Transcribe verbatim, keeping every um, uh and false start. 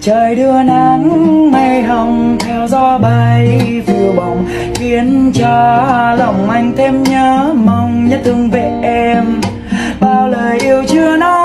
Trời đưa nắng mây hồng theo gió bay phiêu bồng, khiến cho lòng anh thêm nhớ mong, nhớ thương về em. Bao lời yêu chưa nói